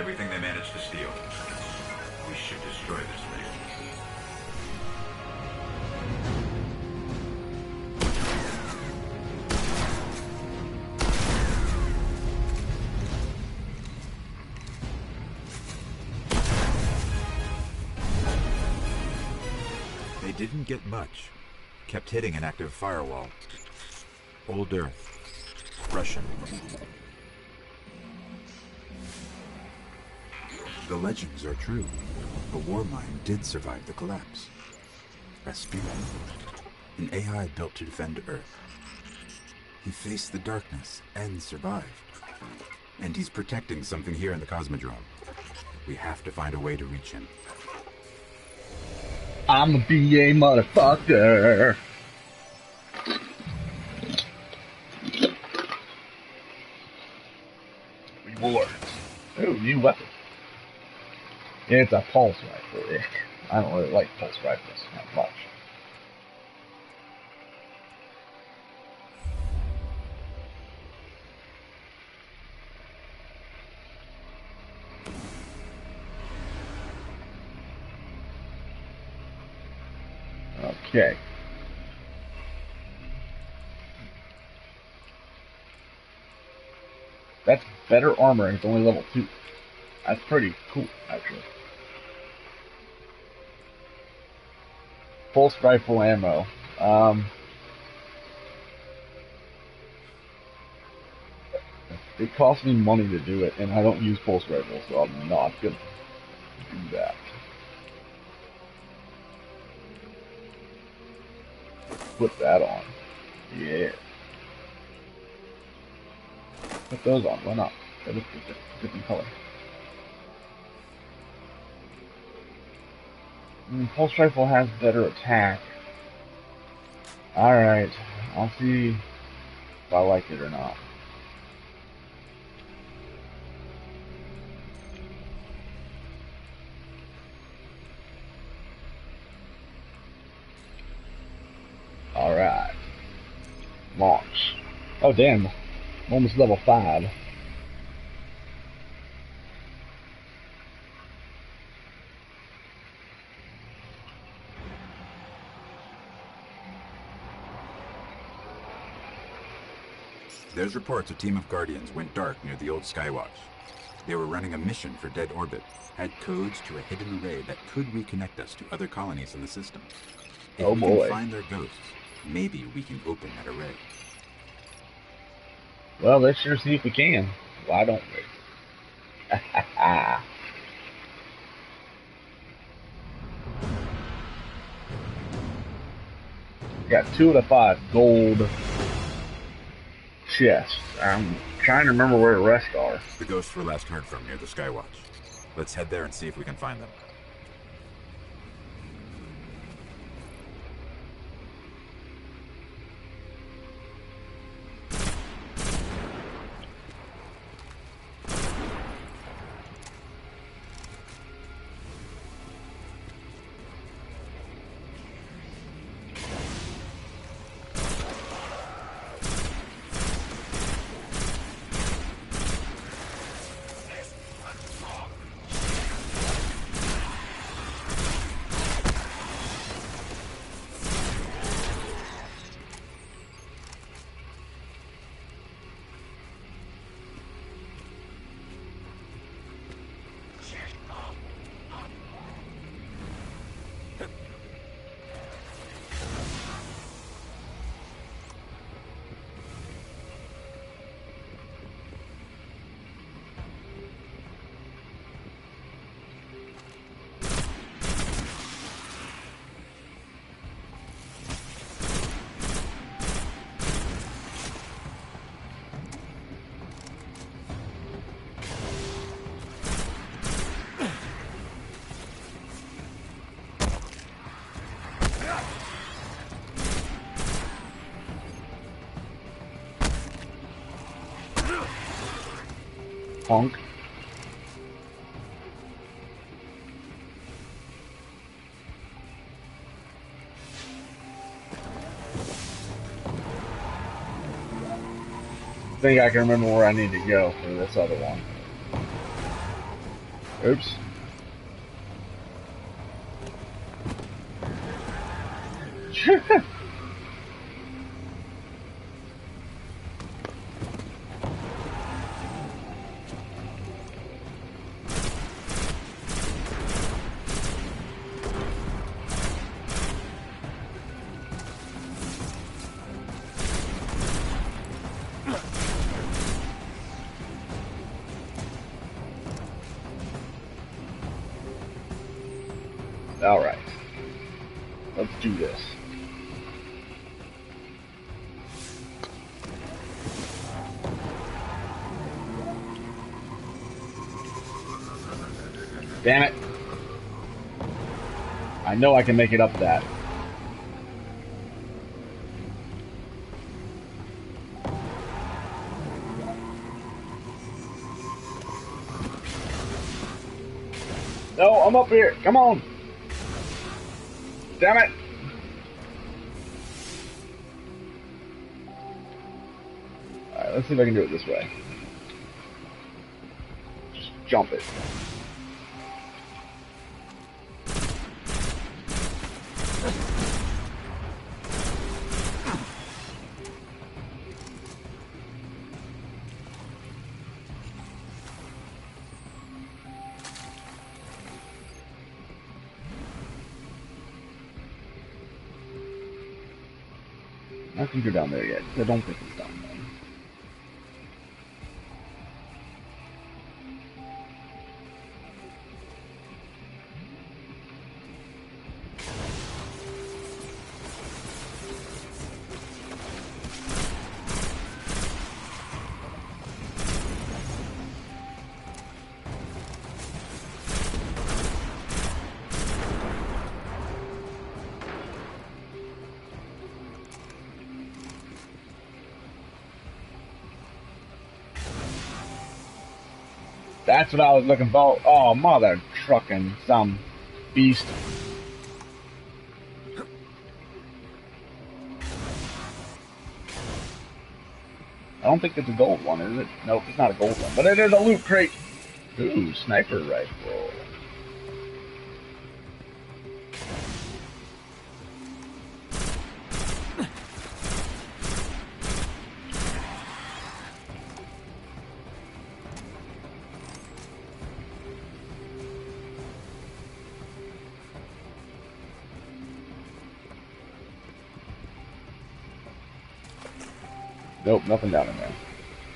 everything they managed to steal. We should destroy this thing. They didn't get much. Kept hitting an active firewall. Old Earth. Russian. The legends are true. The Warmind did survive the collapse. Rasputin, an AI built to defend Earth. He faced the darkness and survived. And he's protecting something here in the Cosmodrome. We have to find a way to reach him. I'm a BA motherfucker. Rewards. Ooh, new weapon. Yeah, it's a pulse rifle. I don't really like pulse rifles that much. Okay. That's better armor and it's only level 2. That's pretty cool, actually. Pulse rifle ammo. It costs me money to do it, and I don't use pulse rifles, so I'm not gonna do that. Put that on. Yeah. Put those on. Why not? They look different color. Pulse rifle has better attack. Alright. I'll see if I like it or not. Alright. Launch. Oh damn. I'm almost level 5. There's reports a team of Guardians went dark near the old Skywatch. They were running a mission for Dead Orbit, had codes to a hidden array that could reconnect us to other colonies in the system. If we can find their ghosts, maybe we can open that array. Well, let's sure see if we can. Why don't we? Got 2 out of 5 gold chests. I'm trying to remember where the rest are. The ghosts were last heard from near the Skywatch. Let's head there and see if we can find them. Punk. I think I can remember where I need to go for this other one. Oops. All right. Let's do this. Damn it. I know I can make it up that. No, I'm up here. Come on. Damn it. Alright, let's see if I can do it this way. Just jump it. I can go down there yet. I don't think it's down there. That's what I was looking for. Oh, mother trucking some beast. I don't think it's a gold one, is it? Nope, it's not a gold one, but it is a loot crate. Ooh, sniper rifle. Nope, nothing down in there.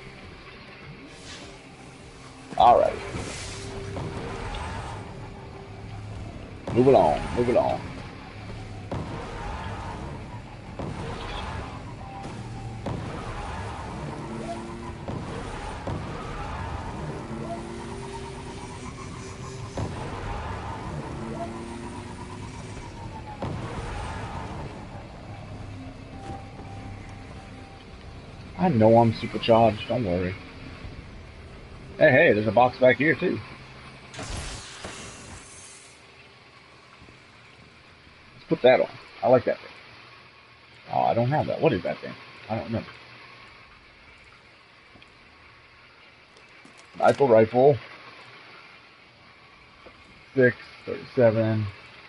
Alright. Move along, move along. I know I'm supercharged, don't worry. Hey, hey, there's a box back here, too. Let's put that on. I like that thing. Oh, I don't have that. What is that thing? I don't remember. Rifle. 637.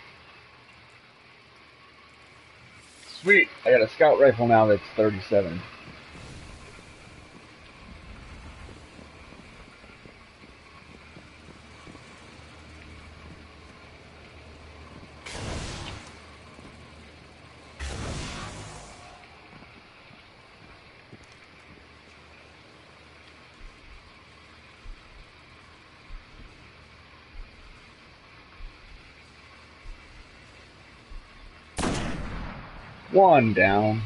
Sweet! I got a scout rifle now that's 37. One down.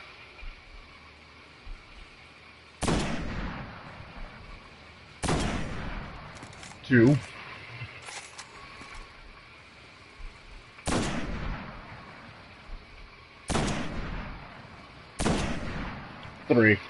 Two. Three.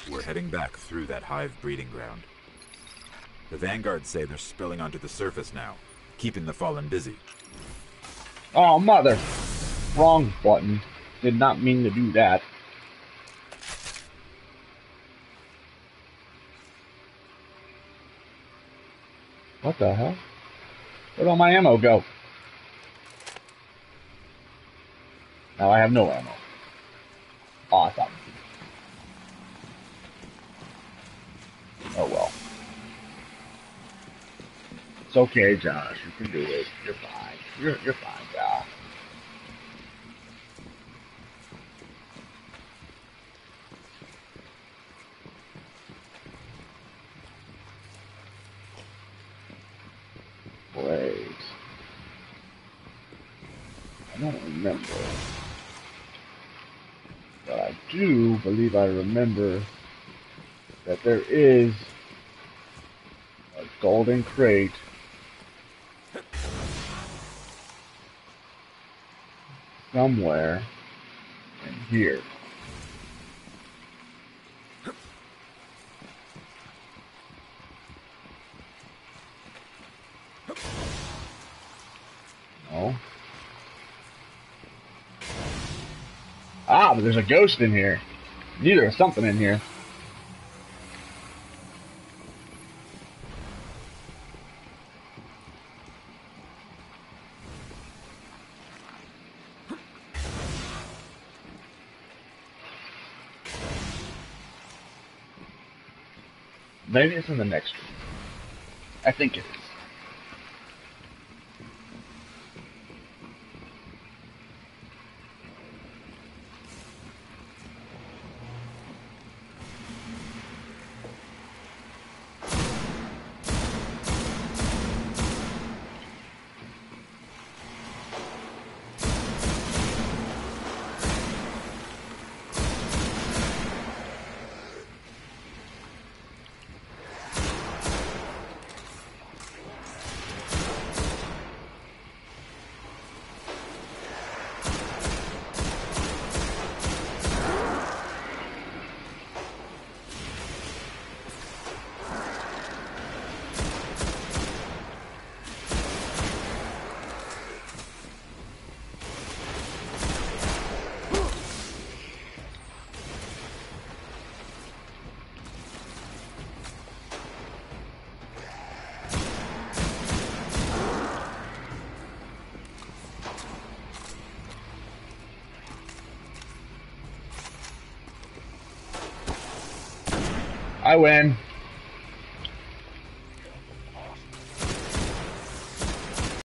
We're heading back through that hive breeding ground. The Vanguards say they're spilling onto the surface now, keeping the Fallen busy. Oh, mother! Wrong button. Did not mean to do that. What the hell? Where'd all my ammo go? Now I have no ammo. Awesome. Oh well. It's okay, Josh. You can do it. You're fine. You're fine, Josh. Wait. I don't remember. But I do believe I remember that there is a golden crate somewhere in here. No. Ah, but there's a ghost in here. Neither is something in here. Maybe it's in the next one. I think it is. I win.